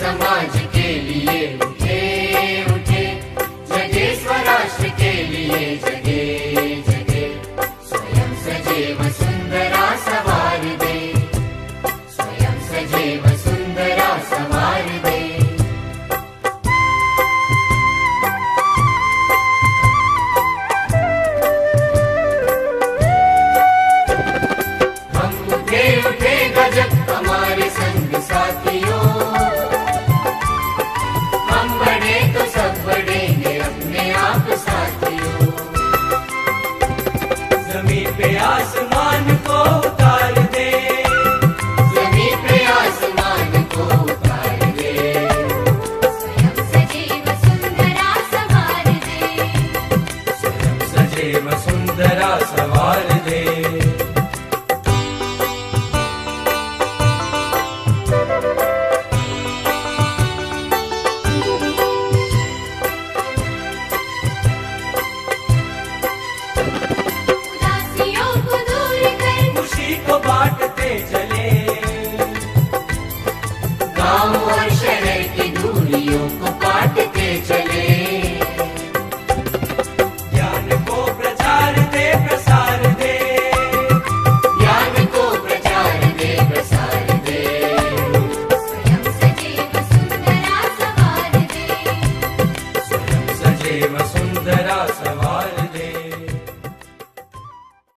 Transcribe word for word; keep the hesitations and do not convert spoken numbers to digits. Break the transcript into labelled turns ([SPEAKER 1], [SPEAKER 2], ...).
[SPEAKER 1] समाज के लिए उठे उठे, जगे स्वराष्ट्र के लिए जगे जगे। स्वयं सजे वसुंधरा सवार दे, स्वयं सजे वसुंधरा सवार दे। हम उठे उठे गजब हमारे संग साथियों, हम बढ़े तो सब बढ़ेंगे अपने आप साथियों।
[SPEAKER 2] जमीन पे आसमान को उतार दे,
[SPEAKER 1] जमीन पे आसमान को उतार दे। स्वयं सजे वसुंधरा सवार दे,
[SPEAKER 2] स्वयं सजे वसुंधरा सवार दे।
[SPEAKER 1] उदासियों को दूर कर
[SPEAKER 2] खुशी को बांटते चले,
[SPEAKER 1] गाँव और शहर